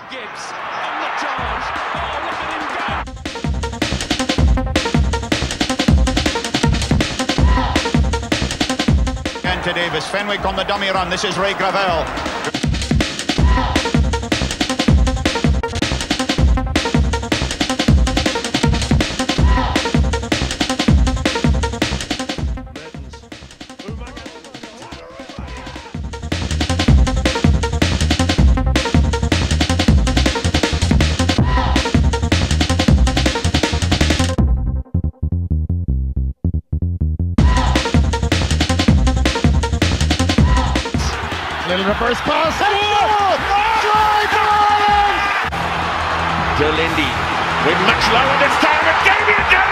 Gibbs on the charge. Oh, look at him go! And to Davis, Fenwick on the dummy run. This is Ray Gravell. Little reverse pass. Try to Ireland! De Allende went much lower this time, and Damian de Allende!